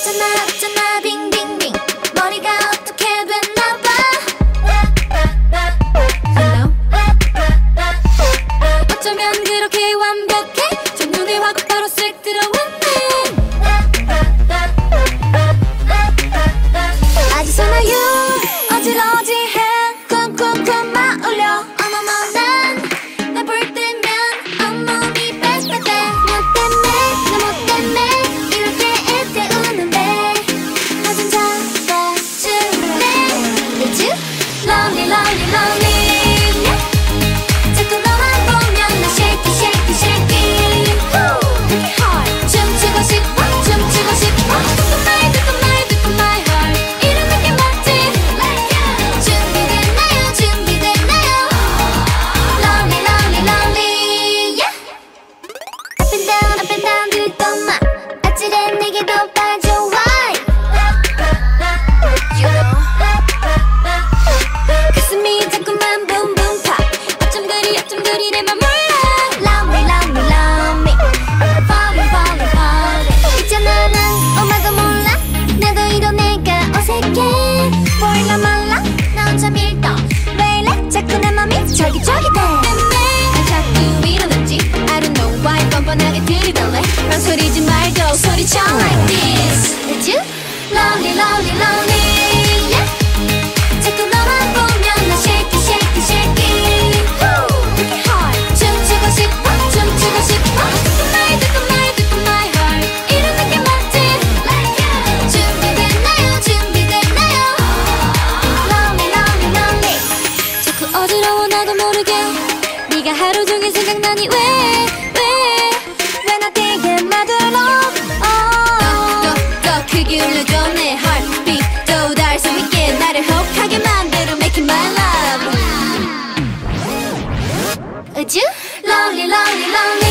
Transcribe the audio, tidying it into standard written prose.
어쩌나 빙빙빙 머리가 어떻게 됐나봐. Hello? 어쩌면 그렇게 완벽해. 첫눈에 화가 바로 쓱 들어왔네. 아직서나요 어질어질해. 쿵쿵쿵 막 울려. 어머머 난 볼 때면 온몸이 빽빽해. 너 때문에 너 뭐 때문에 이렇게 애태우는데 나 좀 잡아줄래. Did you? Lonely lonely lonely. 자꾸 너만 보면 나 shaky shaky shaky. Pretty hard. 춤추고 싶어 춤추고 싶어. 듣고 my heart. 이런 느낌 맞지? 준비됐나요 준비됐나요. Lonely lonely lonely. Yeah. Up and down 들떠마. 아찔해 내게도 빠져 why. You know. 가슴이 자꾸만 boom boom pop. 어쩜 그리 내 맘 몰라. Love me love me love me. Falling falling falling. 있잖아 난 엄마도 몰라. 나도 이런 내가 어색해. 몰라 말라 나 혼자 밀떡. 왜 이래 자꾸 내 맘이 저기저기 돼. 난 자꾸 일어났지. I don't know why 뻔뻔하게 들이달래. 망설이지 말고 소리쳐 like this. Did you? Lonely lonely lonely. Yeah. 자꾸 너만 보면 나 shaky shaky shaky. Pretty hard. 춤추고 싶어 춤추고 싶어. 듣고 my heart. 이런 느낌 맞지? 준비됐나요 준비됐나요. Lonely lonely lonely. 자꾸 어지러워 나도 모르게. 네가 하루 종일 생각나니 왜 나 되게 마들어. 더 크게 울려줘 내 heartbeat. 또 닿을 수 있게 나를 혹하게 만들어 Make it my love. Would you? Lonely lonely lonely.